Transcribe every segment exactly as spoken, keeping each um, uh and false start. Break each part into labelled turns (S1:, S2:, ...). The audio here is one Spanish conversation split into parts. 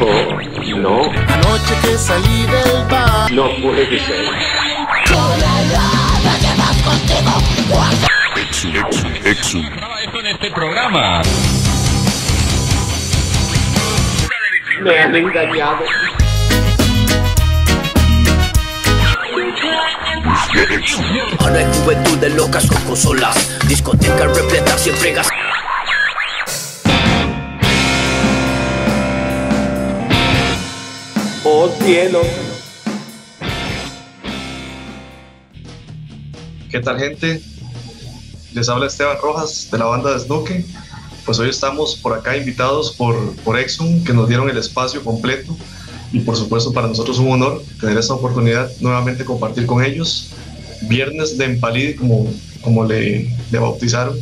S1: Oh, no.
S2: Anoche que salí del bar.
S1: No puede ser.
S3: Exum, Exum, Exum.
S4: En este programa.
S1: Me han engañado.
S5: Ahora hay juventudes locas con consolas, discotecas repletas siempre gas.
S1: Oh cielo.
S6: ¿Qué tal, gente? Les habla Esteban Rojas de la banda de Snooke. Pues hoy estamos por acá invitados por, por Exum, que nos dieron el espacio completo, y por supuesto para nosotros un honor tener esta oportunidad nuevamente compartir con ellos. Viernes de Empalid, como, como le, le bautizaron.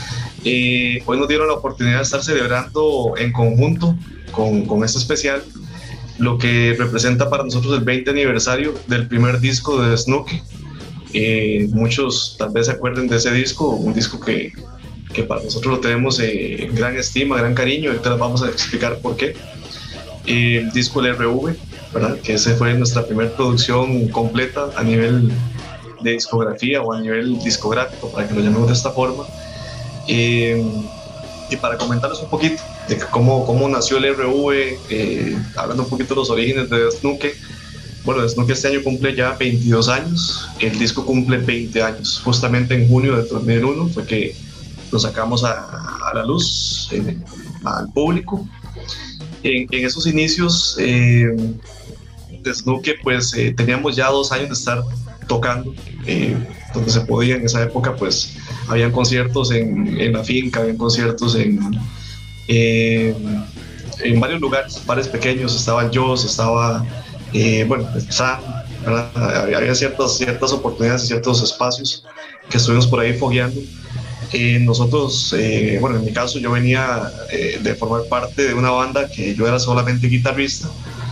S6: Y hoy nos dieron la oportunidad de estar celebrando en conjunto con, con este especial, lo que representa para nosotros el veinte aniversario del primer disco de Snooke. Eh, muchos tal vez se acuerden de ese disco, un disco que, que para nosotros lo tenemos eh, en gran estima, gran cariño. Ahorita les vamos a explicar por qué. Eh, el disco el R V, ¿verdad? Que ese fue nuestra primera producción completa a nivel de discografía o a nivel discográfico, para que lo llamemos de esta forma. Eh, y para comentarles un poquito de cómo, cómo nació el R V, eh, hablando un poquito de los orígenes de Snooke. Bueno, Snooke este año cumple ya veintidós años, el disco cumple veinte años. Justamente en junio de dos mil uno fue que lo sacamos a, a la luz, eh, al público. En, en esos inicios eh, de Snooke, pues eh, teníamos ya dos años de estar tocando, eh, donde se podía. En esa época pues habían conciertos en, en la finca, habían conciertos en, eh, en varios lugares, bares pequeños. Estaba el Joss, estaba eh, bueno, Sam, había, había ciertas, ciertas oportunidades y ciertos espacios que estuvimos por ahí fogueando. Eh, nosotros, eh, bueno, en mi caso yo venía eh, de formar parte de una banda que yo era solamente guitarrista.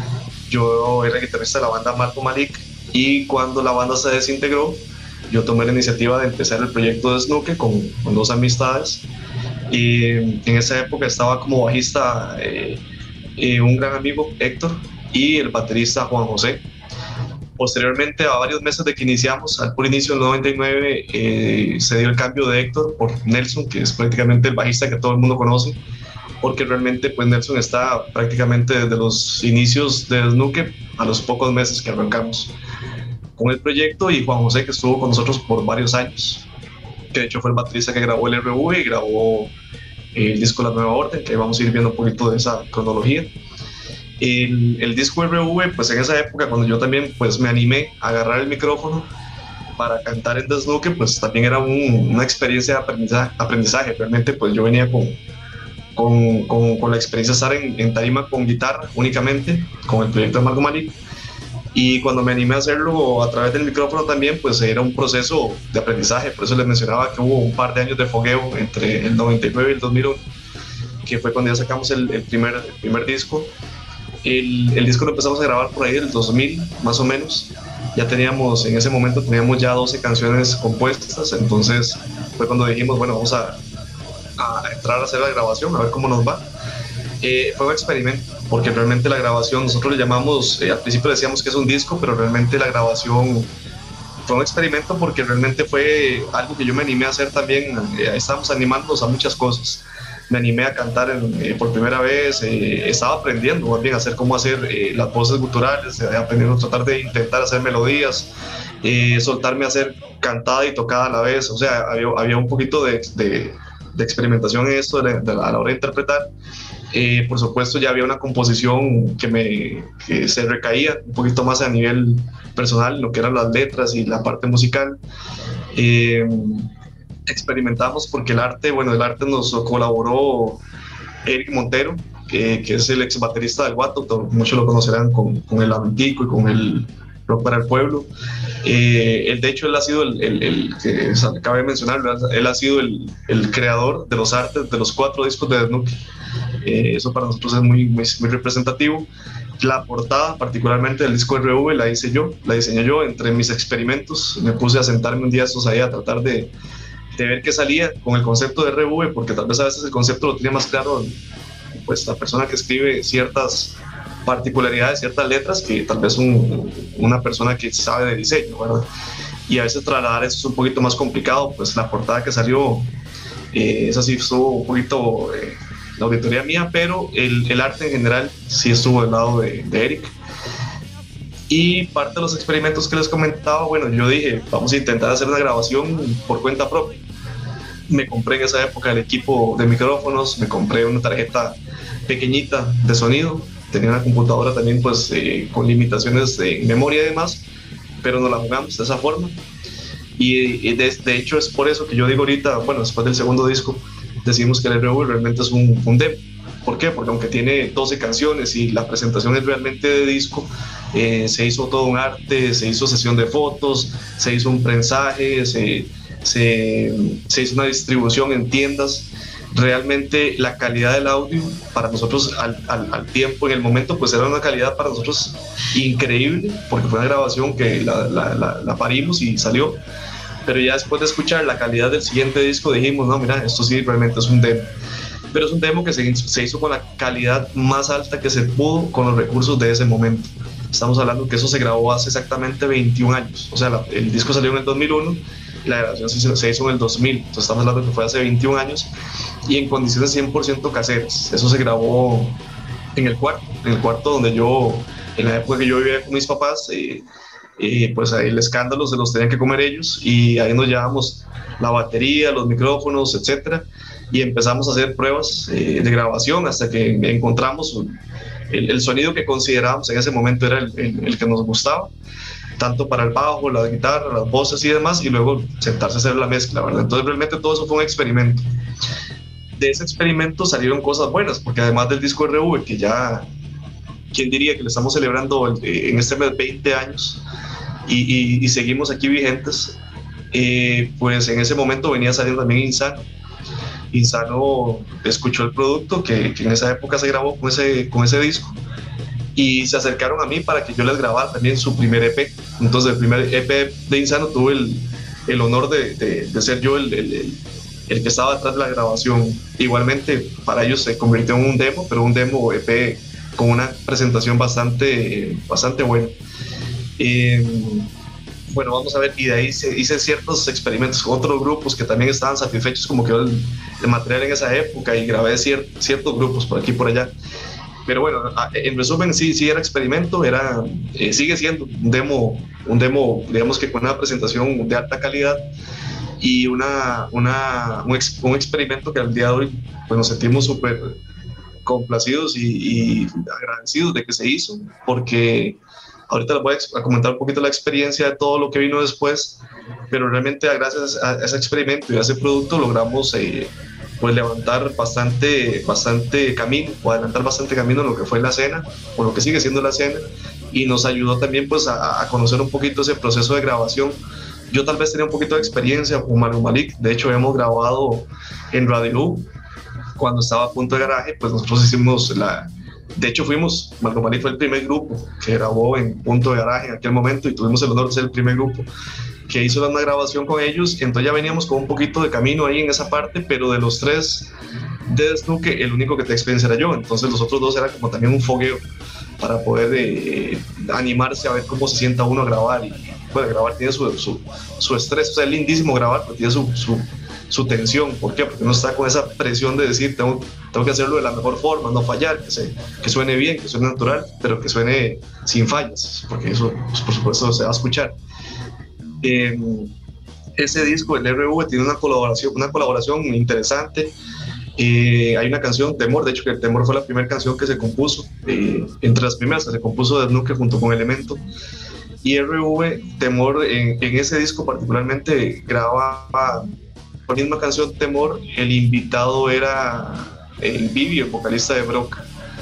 S6: Yo era guitarrista de la banda Marco Malik, y cuando la banda se desintegró, yo tomé la iniciativa de empezar el proyecto de Snooke con, con dos amistades. Y en esa época estaba como bajista eh, eh, un gran amigo, Héctor, y el baterista Juan José. Posteriormente, a varios meses de que iniciamos, al puro inicio del noventa y nueve, eh, se dio el cambio de Héctor por Nelson, que es prácticamente el bajista que todo el mundo conoce, porque realmente pues Nelson está prácticamente desde los inicios de Snooke a los pocos meses que arrancamos con el proyecto, y Juan José, que estuvo con nosotros por varios años, que de hecho fue el baterista que grabó el R V y grabó el disco La Nueva Orden, que vamos a ir viendo un poquito de esa cronología. El, el disco R V, pues en esa época, cuando yo también pues me animé a agarrar el micrófono para cantar en The Snooke, pues también era un, una experiencia de aprendizaje, aprendizaje. Realmente pues yo venía con, con, con, con la experiencia de estar en, en tarima con guitarra únicamente, con el proyecto de Marco Malik, y cuando me animé a hacerlo a través del micrófono también, pues era un proceso de aprendizaje. Por eso les mencionaba que hubo un par de años de fogueo entre el noventa y nueve y el dos mil uno, que fue cuando ya sacamos el, el, primer, el primer disco. El, el disco lo empezamos a grabar por ahí del dos mil, más o menos. Ya teníamos, en ese momento teníamos ya doce canciones compuestas. Entonces fue cuando dijimos, bueno, vamos a, a entrar a hacer la grabación, a ver cómo nos va. Eh, fue un experimento, porque realmente la grabación, nosotros le llamamos, eh, al principio decíamos que es un disco, pero realmente la grabación fue un experimento, porque realmente fue algo que yo me animé a hacer también. Eh, estábamos animándonos a muchas cosas. Me animé a cantar en, eh, por primera vez, eh, estaba aprendiendo más bien a hacer cómo hacer eh, las voces guturales, eh, aprendiendo a tratar de intentar hacer melodías, eh, soltarme a hacer cantada y tocada a la vez. O sea, había, había un poquito de, de, de experimentación en esto de, de, a la hora de interpretar. Eh, por supuesto, ya había una composición que, me, que se recaía un poquito más a nivel personal, lo que eran las letras y la parte musical. Eh, experimentamos porque el arte, bueno, el arte nos colaboró Eric Montero, que, que es el ex baterista del Guato. Muchos lo conocerán con, con el Lamentico y con el Rock para el Pueblo. Eh, él, de hecho, él ha sido el, el, el que acabé de mencionar, él ha sido el, el creador de los artes de los cuatro discos de Snooke. Eh, eso para nosotros es muy, muy, muy representativo. La portada, particularmente del disco R V, la hice yo, la diseñé yo entre mis experimentos. Me puse a sentarme un día estos ahí a tratar de, de ver qué salía con el concepto de R V, porque tal vez a veces el concepto lo tiene más claro pues la persona que escribe ciertas particularidad de ciertas letras que tal vez un, una persona que sabe de diseño, ¿verdad? Y a veces trasladar eso es un poquito más complicado, pues la portada que salió, eh, esa sí estuvo un poquito eh, la auditoría mía, pero el, el arte en general sí estuvo del lado de, de Eric. Y parte de los experimentos que les comentaba, bueno, yo dije, vamos a intentar hacer una grabación por cuenta propia. Me compré en esa época el equipo de micrófonos, me compré una tarjeta pequeñita de sonido, tenía una computadora también pues eh, con limitaciones de memoria y demás, pero nos la jugamos de esa forma. Y, y de, de hecho es por eso que yo digo ahorita, bueno, después del segundo disco, decimos que el R V realmente es un, un demo. ¿Por qué? Porque aunque tiene doce canciones y la presentación es realmente de disco, eh, se hizo todo un arte, se hizo sesión de fotos, se hizo un prensaje, se, se, se hizo una distribución en tiendas. Realmente la calidad del audio para nosotros al, al, al tiempo, en el momento, pues era una calidad para nosotros increíble, porque fue una grabación que la, la, la, la parimos y salió. Pero ya después de escuchar la calidad del siguiente disco dijimos, no, mira, esto sí realmente es un demo. Pero es un demo que se, se hizo con la calidad más alta que se pudo con los recursos de ese momento. Estamos hablando que eso se grabó hace exactamente veintiún años. O sea, la, el disco salió en el dos mil uno y la grabación se, se hizo en el dos mil. Entonces estamos hablando que fue hace veintiún años y en condiciones cien por ciento caseras. Eso se grabó en el cuarto, en el cuarto donde yo, en la época que yo vivía con mis papás, eh, eh, pues ahí el escándalo se los tenían que comer ellos y ahí nos llevamos la batería, los micrófonos, etcétera, y empezamos a hacer pruebas eh, de grabación hasta que encontramos el, el sonido que considerábamos en ese momento era el, el, el que nos gustaba, tanto para el bajo, la guitarra, las voces y demás, y luego sentarse a hacer la mezcla, ¿verdad? Entonces realmente todo eso fue un experimento. De ese experimento salieron cosas buenas, porque además del disco R V, que ya, ¿quién diría que le estamos celebrando en este mes veinte años y, y, y seguimos aquí vigentes? Eh, pues en ese momento venía saliendo también Insano. Insano escuchó el producto que, que en esa época se grabó con ese, con ese disco y se acercaron a mí para que yo les grabara también su primer E P. Entonces el primer E P de Insano tuve el, el honor de, de, de ser yo el, el, el, el que estaba detrás de la grabación. Igualmente para ellos se convirtió en un demo, pero un demo E P con una presentación bastante, bastante buena. Eh, bueno, vamos a ver, y de ahí se, hice ciertos experimentos con otros grupos que también estaban satisfechos como quedó el, el material en esa época y grabé cier, ciertos grupos por aquí y por allá. Pero bueno, en resumen, sí, sí era experimento, era, eh, sigue siendo un demo, un demo, digamos que con una presentación de alta calidad y una, una, un, ex, un experimento que al día de hoy pues, nos sentimos súper complacidos y, y agradecidos de que se hizo, porque ahorita les voy a comentar un poquito la experiencia de todo lo que vino después, pero realmente gracias a ese experimento y a ese producto logramos eh, pues levantar bastante, bastante camino, o adelantar bastante camino en lo que fue la escena, o lo que sigue siendo la escena, y nos ayudó también pues a, a conocer un poquito ese proceso de grabación. Yo tal vez tenía un poquito de experiencia con Manu Malik, de hecho hemos grabado en Radio U, cuando estaba a Punto de Garaje, pues nosotros hicimos la... De hecho fuimos, Manu Malik fue el primer grupo que grabó en Punto de Garaje en aquel momento y tuvimos el honor de ser el primer grupo que hizo una grabación con ellos, entonces ya veníamos con un poquito de camino ahí en esa parte, pero de los tres de Snuke, el único que tenía experiencia era yo, entonces los otros dos era como también un fogueo para poder eh, animarse a ver cómo se sienta uno a grabar, y bueno, grabar tiene su, su, su estrés, o sea, es lindísimo grabar, pero tiene su, su, su tensión. ¿Por qué? Porque uno está con esa presión de decir, tengo, tengo que hacerlo de la mejor forma, no fallar, que, se, que suene bien, que suene natural, pero que suene sin fallas, porque eso, pues, por supuesto, se va a escuchar. Eh, ese disco, el R V, tiene una colaboración, una colaboración interesante. Eh, hay una canción, Temor, de hecho que el Temor fue la primera canción que se compuso, eh, entre las primeras que se compuso de Snuke junto con Elemento. Y R V, Temor, en, en ese disco particularmente grababa la misma canción Temor, el invitado era el Vivi, el vocalista de Broca.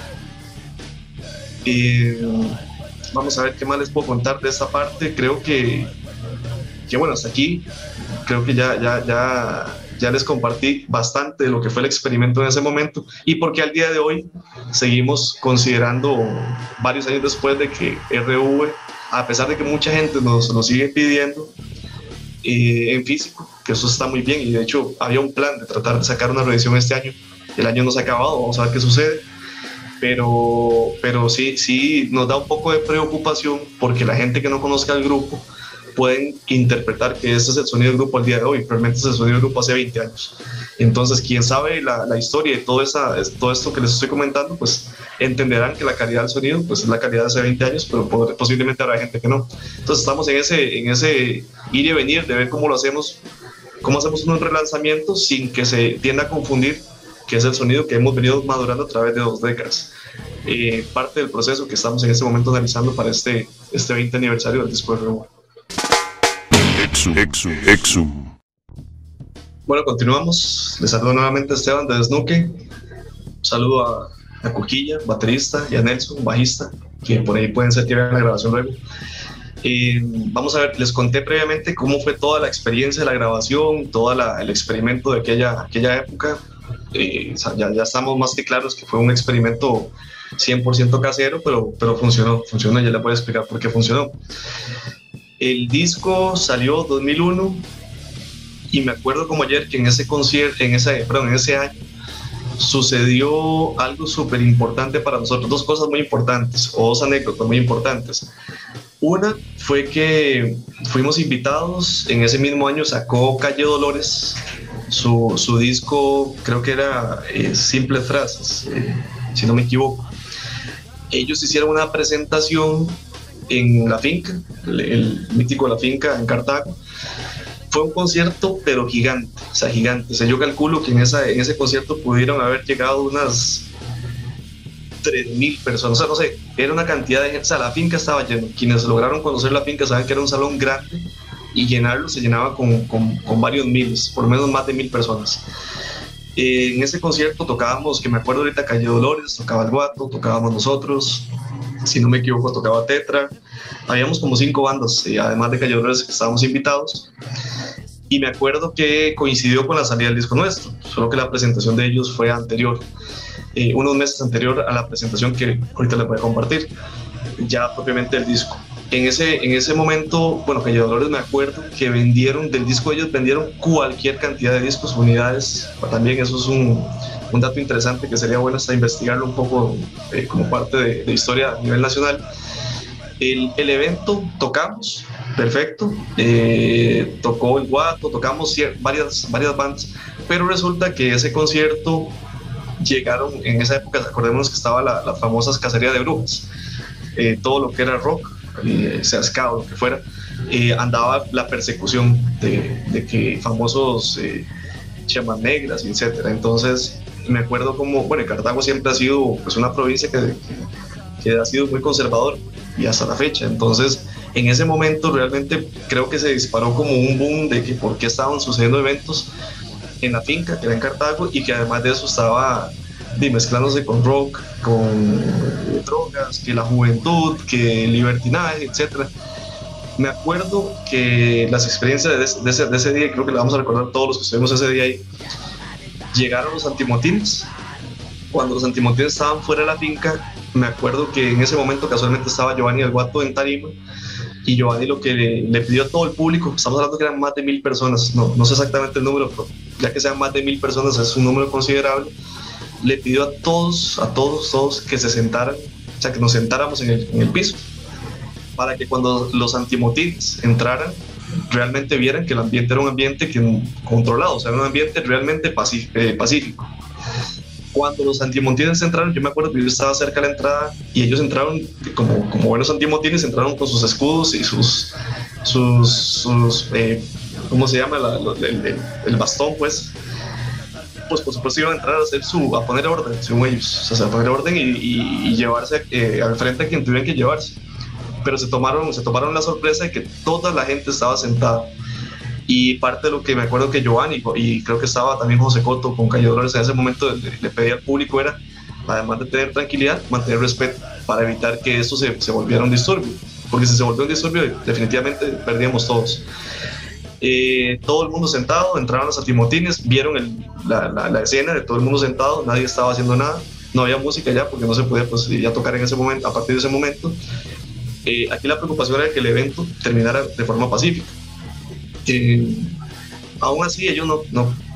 S6: Eh, vamos a ver qué más les puedo contar de esta parte. Creo que, que bueno, hasta aquí creo que ya, ya, ya, ya les compartí bastante de lo que fue el experimento en ese momento y porque al día de hoy seguimos considerando, varios años después de que R V, a pesar de que mucha gente nos lo sigue pidiendo eh, en físico, que eso está muy bien, y de hecho había un plan de tratar de sacar una reedición este año. El año no se ha acabado, vamos a ver qué sucede, pero, pero sí, sí nos da un poco de preocupación porque la gente que no conozca el grupo pueden interpretar que este es el sonido del grupo al día de hoy, realmente es el sonido del grupo hace veinte años. Entonces, quien sabe la, la historia de todo, esa, todo esto que les estoy comentando, pues entenderán que la calidad del sonido pues, es la calidad de hace veinte años, pero posiblemente habrá gente que no. Entonces, estamos en ese, en ese ir y venir de ver cómo lo hacemos, cómo hacemos un relanzamiento sin que se tienda a confundir que es el sonido que hemos venido madurando a través de dos décadas. Eh, parte del proceso que estamos en este momento analizando para este, este veinte aniversario del disco de Reborn.
S2: Exum, Exum, Exum.
S6: Bueno, continuamos. Les saludo nuevamente a Esteban de Snuke. Un saludo a, a Coquilla, baterista, y a Nelson, bajista, que por ahí pueden ser que vean la grabación luego. Eh, vamos a ver, les conté previamente cómo fue toda la experiencia de la grabación, todo el experimento de aquella, aquella época. Eh, o sea, ya, ya estamos más que claros que fue un experimento cien por ciento casero, pero, pero funcionó, funcionó, ya les voy a explicar por qué funcionó. El disco salió dos mil uno y me acuerdo como ayer que en ese concierto, en ese, perdón, en ese año sucedió algo súper importante para nosotros, dos cosas muy importantes, o dos anécdotas muy importantes. Una fue que fuimos invitados, en ese mismo año sacó Calle Dolores su, su disco, creo que era eh, Simples Frases, eh, si no me equivoco. Ellos hicieron una presentación en La Finca, el, el mítico La Finca en Cartago. Fue un concierto pero gigante, o sea, gigante. O sea, yo calculo que en, esa, en ese concierto pudieron haber llegado unas tres mil personas, o sea, no sé, era una cantidad de gente. O sea, La Finca estaba lleno. Quienes lograron conocer La Finca saben que era un salón grande y llenarlo se llenaba con, con, con varios miles, por lo menos más de mil personas. Eh, en ese concierto tocábamos, que me acuerdo ahorita, Calle Dolores, tocaba El Guato, tocábamos nosotros, si no me equivoco tocaba Tetra, habíamos como cinco bandas, eh, además de Calle Dolores, que estábamos invitados, y me acuerdo que coincidió con la salida del disco nuestro, solo que la presentación de ellos fue anterior, eh, unos meses anterior a la presentación que ahorita les voy a compartir, ya propiamente el disco. En ese, en ese momento, bueno, Calle Dolores, me acuerdo que vendieron, del disco ellos vendieron cualquier cantidad de discos, unidades, también eso es un, un dato interesante que sería bueno hasta investigarlo un poco eh, como parte de, de historia a nivel nacional. El, el evento tocamos, perfecto, eh, tocó El Guato, tocamos varias, varias bandas, pero resulta que ese concierto llegaron, en esa época, acordémonos que estaba la, las famosas cacerías de brujas, eh, todo lo que era rock, eh, sea ska o lo que fuera, eh, andaba la persecución de, de que famosos eh, chamas negras, etcétera. Entonces me acuerdo como, bueno, Cartago siempre ha sido pues una provincia que, que, que ha sido muy conservador y hasta la fecha. Entonces en ese momento realmente creo que se disparó como un boom de que por qué estaban sucediendo eventos en La Finca, que era en Cartago, y que además de eso estaba de, mezclándose con rock, con eh, drogas, que la juventud, que el libertinaje, etcétera. Me acuerdo que las experiencias de ese, de, ese, de ese día, creo que le vamos a recordar todos los que estuvimos ese día ahí, llegaron los antimotines. Cuando los antimotines estaban fuera de La Finca, me acuerdo que en ese momento casualmente estaba Giovanni El Guato en tarima, y Giovanni lo que le, le pidió a todo el público, estamos hablando que eran más de mil personas, no, no sé exactamente el número, pero ya que sean más de mil personas es un número considerable, le pidió a todos, a todos, todos que se sentaran, o sea, que nos sentáramos en el, en el piso, para que cuando los antimotines entraran, realmente vieran que el ambiente era un ambiente que, controlado, o sea, era un ambiente realmente pacífico. Eh, pacífico. Cuando los antimotines entraron, yo me acuerdo que yo estaba cerca de la entrada y ellos entraron, como, como buenos antimotines, entraron con sus escudos y sus, sus, sus eh, ¿cómo se llama? La, el, el, el bastón, pues. Pues por supuesto iban a entrar a, hacer su, a poner orden, según ellos, o sea, a poner orden y, y, y llevarse eh, al frente a quien tuvieran que llevarse. Pero se tomaron, se tomaron la sorpresa de que toda la gente estaba sentada. Y parte de lo que me acuerdo que Giovanni, y creo que estaba también José Coto con Calle Dolores en ese momento, le, le pedía al público era, además de tener tranquilidad, mantener respeto para evitar que esto se, se volviera un disturbio. Porque si se volvió un disturbio, definitivamente perdíamos todos. Eh, todo el mundo sentado, entraron los antimotines, vieron el, la, la, la escena de todo el mundo sentado, nadie estaba haciendo nada, no había música ya porque no se podía pues, ya tocar en ese momento, a partir de ese momento. Eh, aquí la preocupación era que el evento terminara de forma pacífica. Eh, aún así ellos no, no,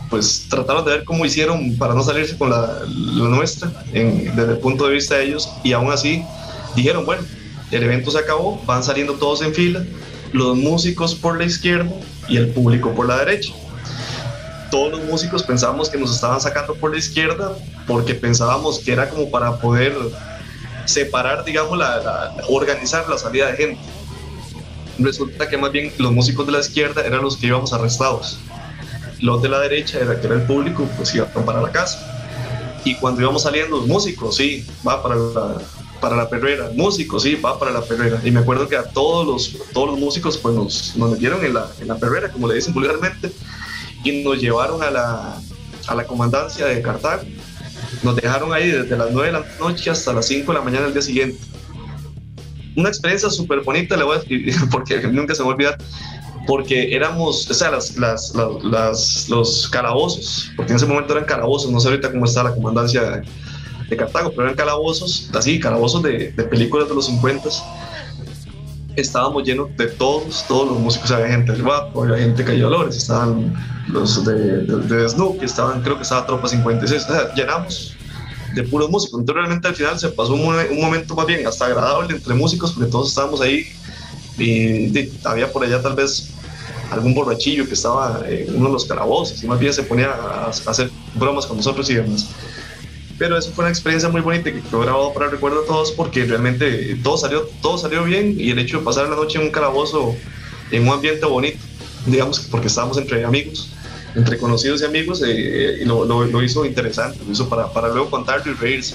S6: pues trataron de ver cómo hicieron para no salirse con la, la nuestra en, desde el punto de vista de ellos, y aún así dijeron, bueno, el evento se acabó, van saliendo todos en fila, los músicos por la izquierda y el público por la derecha. Todos los músicos pensábamos que nos estaban sacando por la izquierda porque pensábamos que era como para poder separar, digamos, la, la, organizar la salida de gente. Resulta que más bien los músicos de la izquierda eran los que íbamos arrestados. Los de la derecha, era, que era el público, pues iban para la casa. Y cuando íbamos saliendo, los músicos, sí, va para la, para la perrera, músicos, sí, va para la perrera. Y me acuerdo que a todos los, todos los músicos pues nos, nos metieron en la, en la perrera, como le dicen vulgarmente, y nos llevaron a la, a la comandancia de Cartago. Nos dejaron ahí desde las nueve de la noche hasta las cinco de la mañana del día siguiente. Una experiencia súper bonita, le voy a escribir, porque nunca se me va a olvidar, porque éramos, o sea, las, las, las, las, los calabozos, porque en ese momento eran calabozos, no sé ahorita cómo está la comandancia de, de Cartago, pero eran calabozos, así, calabozos de, de películas de los cincuenta. Estábamos llenos de todos, todos los músicos, había gente del Guapo, había gente de Calle Dolores, estaban los de, de, de Snoopy, estaban, creo que estaba Tropa cincuenta y seis, o sea, llenamos de puros músicos. Entonces realmente al final se pasó un, un momento más bien hasta agradable entre músicos, porque todos estábamos ahí y, y había por allá tal vez algún borrachillo que estaba en uno de los calabozos y más bien se ponía a, a hacer bromas con nosotros y demás. Pero eso fue una experiencia muy bonita que quedó grabado para el recuerdo de todos, porque realmente todo salió, todo salió bien, y el hecho de pasar la noche en un calabozo en un ambiente bonito, digamos, porque estábamos entre amigos, entre conocidos y amigos, eh, lo, lo, lo hizo interesante, lo hizo para, para luego contarlo y reírse.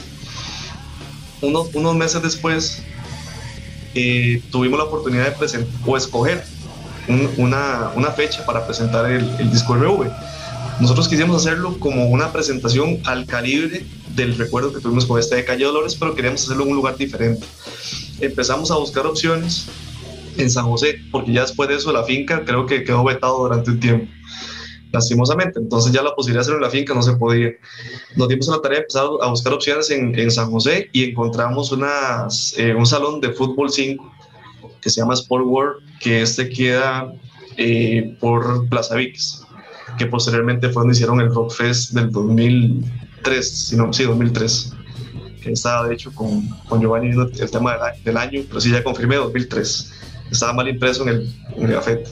S6: Unos, unos meses después eh, tuvimos la oportunidad de presentar o escoger un, una, una fecha para presentar el, el disco R V. Nosotros quisimos hacerlo como una presentación al calibre del recuerdo que tuvimos con este de Calle Dolores, pero queríamos hacerlo en un lugar diferente. Empezamos a buscar opciones en San José, porque ya después de eso la finca creo que quedó vetado durante un tiempo, lastimosamente. Entonces ya la posibilidad de hacerlo en la finca no se podía. Nos dimos a la tarea de empezar a buscar opciones en, en San José, y encontramos unas, eh, un salón de fútbol cinco que se llama Sport World, que este queda eh, por Plaza Viques, que posteriormente fue donde hicieron el Rock Fest del dos mil tres, si no, sí, dos mil tres, que estaba de hecho con, con Giovanni el tema del, del año, pero sí ya confirmé dos mil tres, estaba mal impreso en el, en el gafete.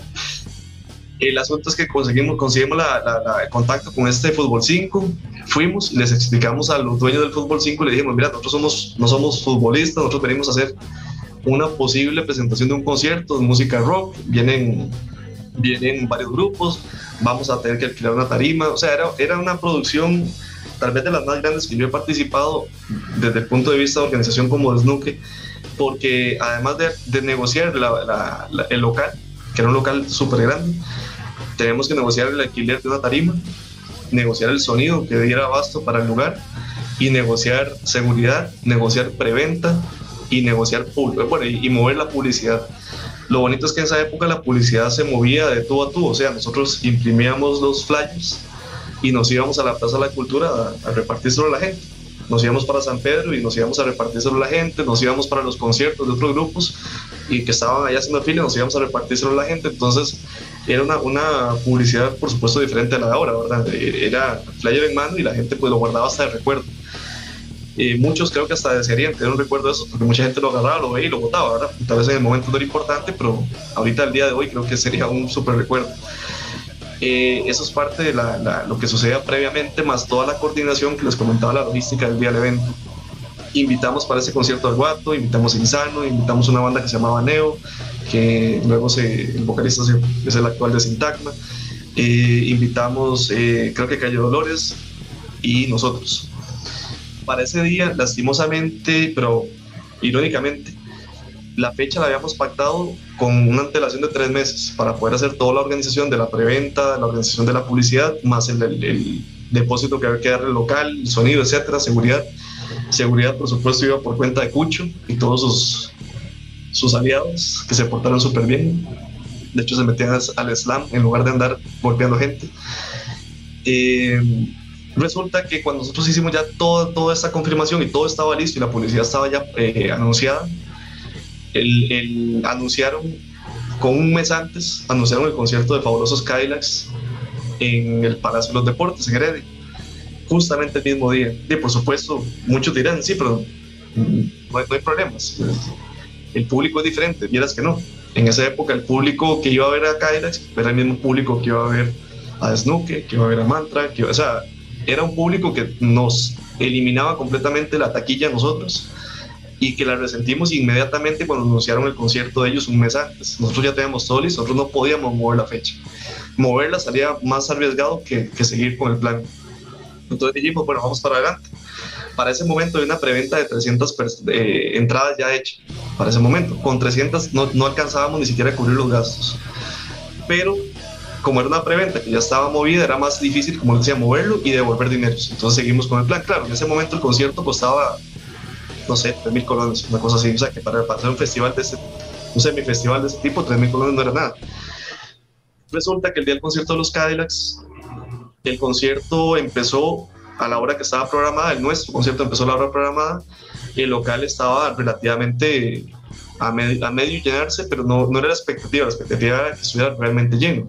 S6: El asunto es que conseguimos, conseguimos la, la, la, el contacto con este Fútbol cinco, fuimos y les explicamos a los dueños del Fútbol cinco, y le dijimos, mira, nosotros somos, no somos futbolistas, nosotros venimos a hacer una posible presentación de un concierto de música rock, vienen, vienen varios grupos, vamos a tener que alquilar una tarima, o sea, era, era una producción tal vez de las más grandes que yo he participado desde el punto de vista de organización como Snooki, porque además de, de negociar la, la, la, el local, que era un local súper grande, tenemos que negociar el alquiler de una tarima, negociar el sonido que diera abasto para el lugar, y negociar seguridad, negociar preventa y negociar público, bueno, y, y mover la publicidad. Lo bonito es que en esa época la publicidad se movía de tú a tú, o sea, nosotros imprimíamos los flyers y nos íbamos a la Plaza de la Cultura a, a repartírselo a la gente. Nos íbamos para San Pedro y nos íbamos a repartírselo a la gente, nos íbamos para los conciertos de otros grupos y que estaban allá haciendo fila, nos íbamos a repartírselo a la gente. Entonces era una, una publicidad, por supuesto, diferente a la de ahora, ¿verdad? Era flyer en mano y la gente pues lo guardaba hasta de recuerdo. Y muchos creo que hasta desearían tener un recuerdo de eso, porque mucha gente lo agarraba, lo veía y lo botaba, ¿verdad? Tal vez en el momento no era importante, pero ahorita, el día de hoy, creo que sería un súper recuerdo. Eh, eso es parte de la, la, lo que sucedía previamente, más toda la coordinación que les comentaba, la logística del día del evento. Invitamos para ese concierto al Guato, invitamos a Insano, invitamos una banda que se llamaba Neo, que luego se, el vocalista se, es el actual de Sintagma. Eh, invitamos, eh, creo que Calle Dolores y nosotros. Para ese día, lastimosamente, pero irónicamente, la fecha la habíamos pactado con una antelación de tres meses para poder hacer toda la organización de la preventa, la organización de la publicidad, más el, el, el depósito que había que darle al local, el sonido, etcétera, seguridad. Seguridad, por supuesto, iba por cuenta de Cucho y todos sus, sus aliados, que se portaron súper bien. De hecho, se metían al slam en lugar de andar golpeando gente. Eh, Resulta que cuando nosotros hicimos ya toda, toda esta confirmación y todo estaba listo y la publicidad estaba ya eh, anunciada, el, el, anunciaron con un mes antes, anunciaron el concierto de Fabulosos Cadillacs en el Palacio de los Deportes, en Heredia, justamente el mismo día. Y por supuesto, muchos dirán, sí, pero no hay, no hay problemas. El público es diferente, vieras que no. En esa época el público que iba a ver a Cadillacs era el mismo público que iba a ver a Snuke, que iba a ver a Mantra, que iba, o sea, era un público que nos eliminaba completamente la taquilla a nosotros y que la resentimos inmediatamente cuando anunciaron el concierto de ellos un mes antes. Nosotros ya teníamos todo listo, nosotros no podíamos mover la fecha. Moverla salía más arriesgado que, que seguir con el plan. Entonces dijimos, bueno, vamos para adelante. Para ese momento hay una preventa de trescientas eh, entradas ya hechas. Para ese momento, con trescientas no, no alcanzábamos ni siquiera a cubrir los gastos. Pero como era una preventa que ya estaba movida, era más difícil, como decía, moverlo y devolver dineros. Entonces seguimos con el plan. Claro, en ese momento el concierto costaba, no sé, tres mil colones, una cosa así. O sea, que para, para hacer un festival de ese, un semifestival de ese tipo, tres mil colones no era nada. Resulta que el día del concierto de los Cadillacs, el concierto empezó a la hora que estaba programada, el nuestro concierto empezó a la hora programada, y el local estaba relativamente a, med a medio llenarse, pero no, no era la expectativa, la expectativa era que estuviera realmente lleno.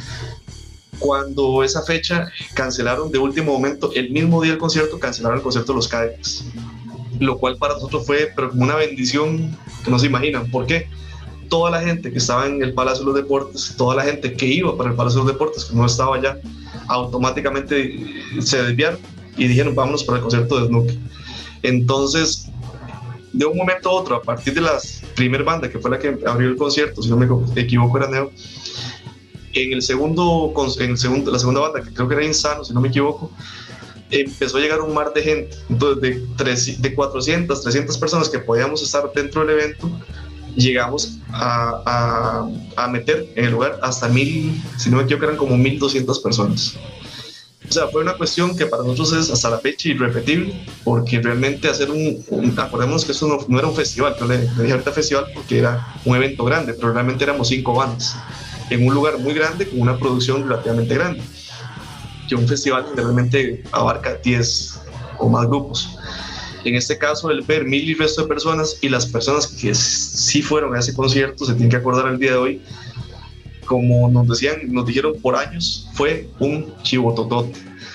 S6: Cuando esa fecha cancelaron de último momento, el mismo día del concierto, cancelaron el concierto de los Cadillacs, lo cual para nosotros fue pero como una bendición que no se imaginan. ¿Por qué? Toda la gente que estaba en el Palacio de los Deportes, toda la gente que iba para el Palacio de los Deportes, que no estaba allá, automáticamente se desviaron y dijeron vámonos para el concierto de Snuke. Entonces, de un momento a otro, a partir de la primer banda que fue la que abrió el concierto, si no me equivoco era Neo, en el segundo, en el segundo, la segunda banda, que creo que era Insano, si no me equivoco, empezó a llegar un mar de gente. Entonces, de, tres, de cuatrocientas, trescientas personas que podíamos estar dentro del evento, llegamos a, a, a meter en el lugar hasta mil, si no me equivoco, eran como mil doscientas personas. O sea, fue una cuestión que para nosotros es hasta la fecha irrepetible, porque realmente hacer un, un acordémonos que eso no, no era un festival, yo le, le dije ahorita festival porque era un evento grande, pero realmente éramos cinco bandas, en un lugar muy grande, con una producción relativamente grande, que un festival que realmente abarca diez o más grupos. En este caso, el ver mil y resto de personas y las personas que sí fueron a ese concierto, se tienen que acordar el día de hoy, como nos decían, nos dijeron por años, fue un chivototote.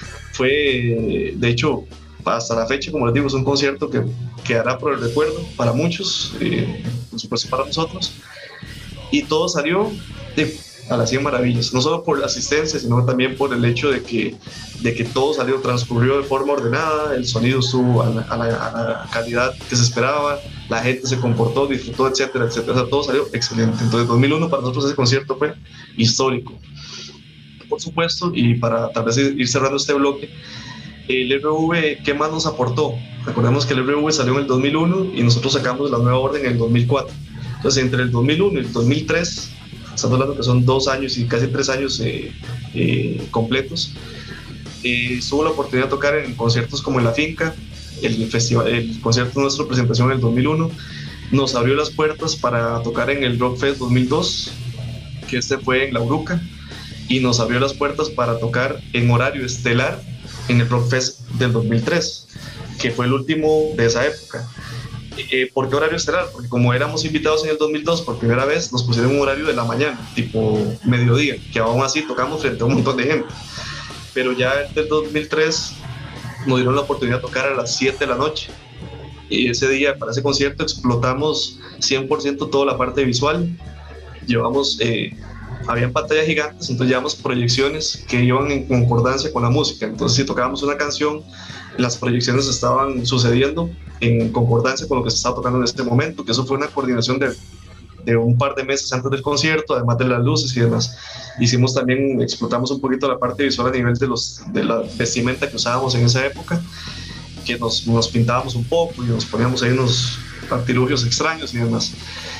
S6: Fue, de hecho, hasta la fecha, como les digo, es un concierto que quedará por el recuerdo para muchos, eh, por supuesto para nosotros, y todo salió de, a las cien maravillas, no solo por la asistencia, sino también por el hecho de que, de que todo salió, transcurrió de forma ordenada, el sonido estuvo a la, a, la, a la calidad que se esperaba, la gente se comportó, disfrutó, etcétera, etcétera. O sea, todo salió excelente. Entonces, dos mil uno para nosotros ese concierto fue histórico. Por supuesto, y para tal vez ir cerrando este bloque, el R V, ¿qué más nos aportó? Recordemos que el R V salió en el dos mil uno y nosotros sacamos la nueva orden en el dos mil cuatro. Entonces, entre el dos mil uno y el dos mil tres, estamos hablando que son dos años y casi tres años eh, eh, completos, eh, tuvo la oportunidad de tocar en conciertos como en La Finca. El, festival, el concierto de nuestra presentación en el dos mil uno nos abrió las puertas para tocar en el Rock Fest dos mil dos, que este fue en La Uruca, y nos abrió las puertas para tocar en horario estelar en el Rock Fest del dos mil tres, que fue el último de esa época. Eh, ¿Por qué horario estelar? Porque como éramos invitados en el dos mil dos por primera vez, nos pusieron un horario de la mañana, tipo mediodía, que aún así tocamos frente a un montón de gente. Pero ya desde el dos mil tres nos dieron la oportunidad de tocar a las siete de la noche, y ese día para ese concierto explotamos cien por ciento toda la parte visual. Llevamos, eh, habían pantallas gigantes, entonces llevamos proyecciones que iban en concordancia con la música. Entonces si tocábamos una canción, las proyecciones estaban sucediendo en concordancia con lo que se estaba tocando en este momento, que eso fue una coordinación de, de un par de meses antes del concierto, además de las luces y demás. Hicimos también, explotamos un poquito la parte visual a nivel de, los, de la vestimenta que usábamos en esa época, que nos, nos pintábamos un poco y nos poníamos ahí unos artilugios extraños y demás.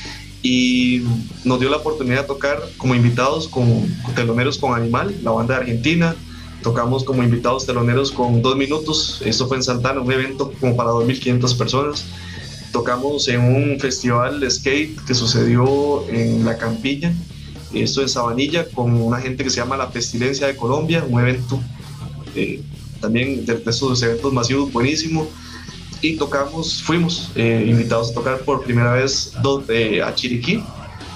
S6: Y nos dio la oportunidad de tocar como invitados con, con teloneros con Animal, la banda de Argentina. Tocamos como invitados teloneros con Dos Minutos, esto fue en Santana, un evento como para dos mil quinientas personas. Tocamos en un festival de skate que sucedió en La Campilla, esto en Sabanilla, con una gente que se llama La Pestilencia de Colombia, un evento eh, también de, de esos eventos masivos buenísimo. Y tocamos, fuimos eh, invitados a tocar por primera vez dos, eh, a Chiriquí,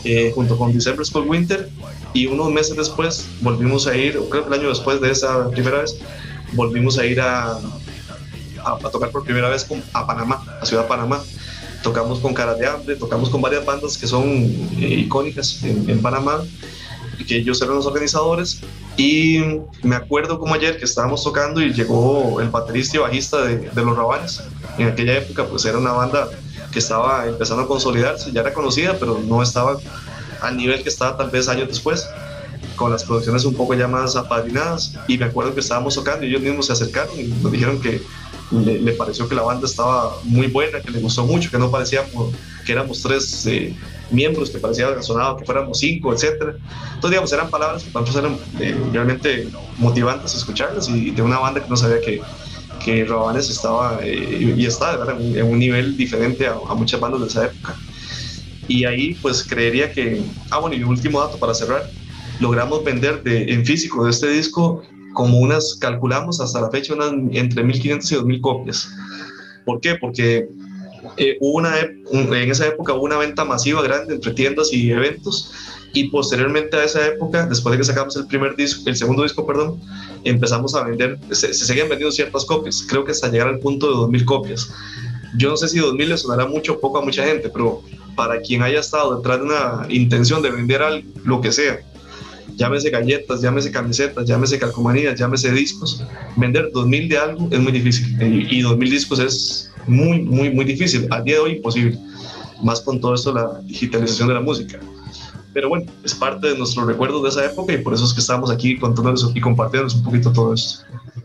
S6: eh, junto con December School Winter, y unos meses después volvimos a ir, creo que el año después de esa primera vez, volvimos a ir a, a, a tocar por primera vez con, a Panamá, a Ciudad de Panamá. Tocamos con Caras de Hambre, tocamos con varias bandas que son eh, icónicas en, en Panamá, que ellos eran los organizadores, y me acuerdo como ayer que estábamos tocando y llegó el baterista y bajista de, de Los Rabanes. En aquella época pues era una banda que estaba empezando a consolidarse, ya era conocida, pero no estaba al nivel que estaba tal vez años después, con las producciones un poco ya más apadrinadas, y me acuerdo que estábamos tocando y ellos mismos se acercaron y nos dijeron que le, le pareció que la banda estaba muy buena, que le gustó mucho, que no parecíamos que éramos tres eh, miembros, que parecía que sonaba que fuéramos cinco, etcétera. Entonces, digamos, eran palabras que para nosotros eran eh, realmente motivantes escucharlas, y de una banda que no sabía que, que Rabanes estaba eh, y está en un, en un nivel diferente a, a muchas bandas de esa época. Y ahí pues creería que, ah bueno, y un último dato para cerrar, logramos vender de, en físico de este disco como unas, calculamos hasta la fecha, unas entre mil quinientas y dos mil copias. ¿Por qué? Porque eh, hubo una, en esa época hubo una venta masiva grande entre tiendas y eventos, y posteriormente a esa época, después de que sacamos el primer disco, el segundo disco, perdón, empezamos a vender, se, se seguían vendiendo ciertas copias, creo que hasta llegar al punto de dos mil copias. Yo no sé si dos mil le sonará mucho o poco a mucha gente, pero para quien haya estado detrás de una intención de vender algo, lo que sea, llámese galletas, llámese camisetas, llámese calcomanías, llámese discos, vender dos mil de algo es muy difícil, y, y dos mil discos es muy, muy, muy difícil, al día de hoy imposible, más con todo esto, la digitalización de la música. Pero bueno, es parte de nuestros recuerdos de esa época, y por eso es que estamos aquí contándoles y compartiéndoles un poquito todo esto.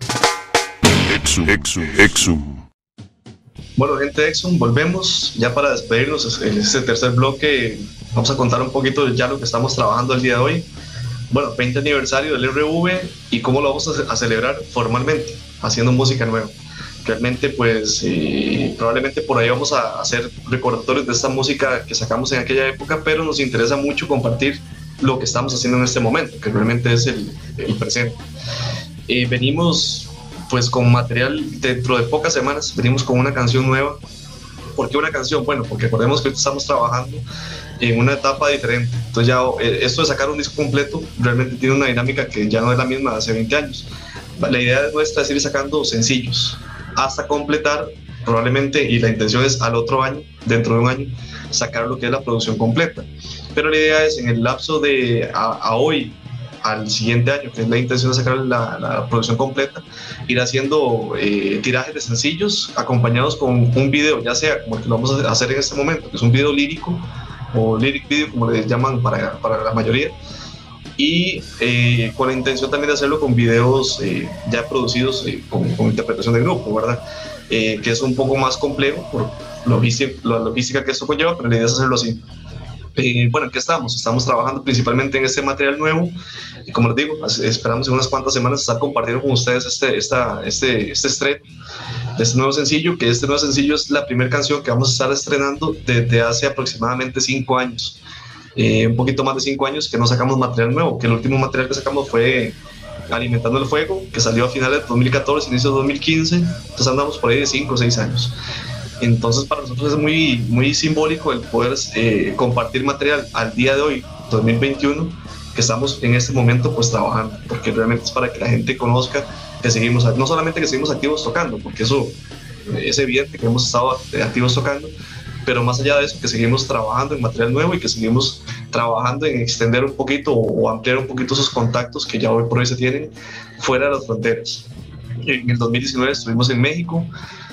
S2: Exum, Exum, Exum.
S6: Bueno, gente de Exum, volvemos ya para despedirnos en este tercer bloque. Vamos a contar un poquito de ya lo que estamos trabajando el día de hoy. Bueno, veinte aniversario del R V, y cómo lo vamos a, a celebrar formalmente, haciendo música nueva. Realmente pues eh, probablemente por ahí vamos a hacer recordatorios de esta música que sacamos en aquella época, pero nos interesa mucho compartir lo que estamos haciendo en este momento, que realmente es el, el presente. Eh, venimos pues con material dentro de pocas semanas, venimos con una canción nueva. ¿Por qué una canción? Bueno, porque recordemos que estamos trabajando en una etapa diferente. Entonces ya eh, esto de sacar un disco completo realmente tiene una dinámica que ya no es la misma de hace veinte años. La idea nuestra es ir sacando sencillos hasta completar probablemente, y la intención es al otro año, dentro de un año, sacar lo que es la producción completa. Pero la idea es en el lapso de a, a hoy al siguiente año, que es la intención de sacar la, la producción completa, ir haciendo eh, tirajes de sencillos acompañados con un video, ya sea como el que lo vamos a hacer en este momento, que es un video lírico o lyric video como le llaman para, para la mayoría, y eh, con la intención también de hacerlo con videos eh, ya producidos eh, con, con interpretación de grupo, ¿verdad? Eh, que es un poco más complejo por logística, la logística que esto conlleva, pero la idea es hacerlo así. Eh, bueno, ¿en qué estamos? Estamos trabajando principalmente en este material nuevo, y como les digo, esperamos en unas cuantas semanas estar compartiendo con ustedes este, esta, este, este estreno de este nuevo sencillo, que este nuevo sencillo es la primera canción que vamos a estar estrenando desde hace aproximadamente cinco años. Eh, un poquito más de cinco años que no sacamos material nuevo, que el último material que sacamos fue Alimentando el Fuego, que salió a finales de dos mil catorce, inicio de dos mil quince, entonces andamos por ahí de cinco o seis años. Entonces para nosotros es muy, muy simbólico el poder eh, compartir material al día de hoy, dos mil veintiuno, que estamos en este momento pues trabajando, porque realmente es para que la gente conozca que seguimos, no solamente que seguimos activos tocando, porque eso es evidente que hemos estado activos tocando, pero más allá de eso, que seguimos trabajando en material nuevo y que seguimos trabajando en extender un poquito o ampliar un poquito esos contactos que ya hoy por hoy se tienen fuera de las fronteras. En el dos mil diecinueve estuvimos en México,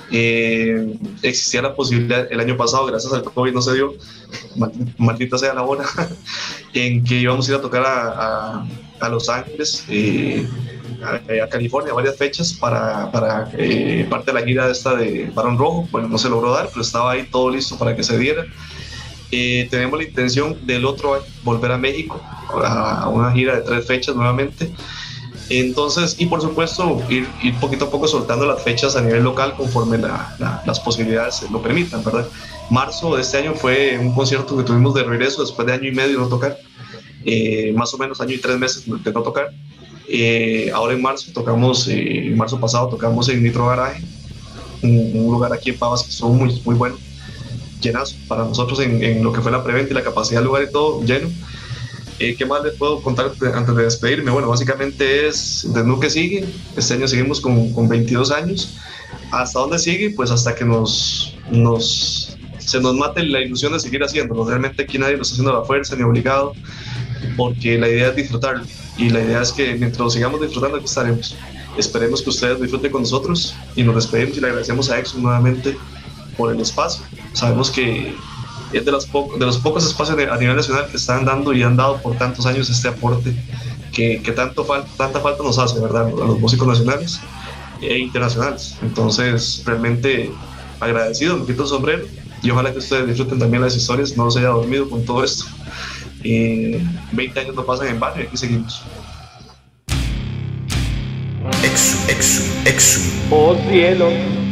S6: eh, existía la posibilidad el año pasado, gracias al COVID no se dio, maldita sea la hora, en que íbamos a ir a tocar a, a, a Los Ángeles, eh, a, a California, varias fechas para, para eh, parte de la gira esta de Barón Rojo. Bueno, no se logró dar, pero estaba ahí todo listo para que se diera. Eh, tenemos la intención del otro año volver a México a, a una gira de tres fechas nuevamente. Entonces, y por supuesto, ir, ir poquito a poco soltando las fechas a nivel local conforme la, la, las posibilidades lo permitan, ¿verdad? Marzo de este año fue un concierto que tuvimos de regreso después de año y medio de no tocar, eh, más o menos año y tres meses de no tocar. Eh, ahora en marzo tocamos, eh, en marzo pasado tocamos en Nitro Garage, un, un lugar aquí en Pavas que estuvo muy, muy bueno. llenazo para nosotros en, en lo que fue la preventa y la capacidad del lugar y todo lleno. Eh, ¿Qué más les puedo contar antes de despedirme? Bueno, básicamente es Desnuque sigue, este año seguimos con, con veintidós años. ¿Hasta dónde sigue? Pues hasta que nos, nos, se nos mate la ilusión de seguir haciéndolo. Realmente aquí nadie lo está haciendo a la fuerza ni obligado, porque la idea es disfrutarlo, y la idea es que mientras lo sigamos disfrutando aquí estaremos. Esperemos que ustedes disfruten con nosotros y nos despedimos y le agradecemos a Exum nuevamente por el espacio. Sabemos que es de los, po de los pocos espacios a nivel nacional que están dando y han dado por tantos años este aporte que, que tanto fal tanta falta nos hace, ¿verdad?, a los músicos nacionales e internacionales. Entonces, realmente agradecido, me quito el sombrero y ojalá que ustedes disfruten también las historias, no se haya dormido con todo esto. Y veinte años no pasan en vano y aquí seguimos.
S5: Exum, Exum, Exum.
S1: Oh cielo.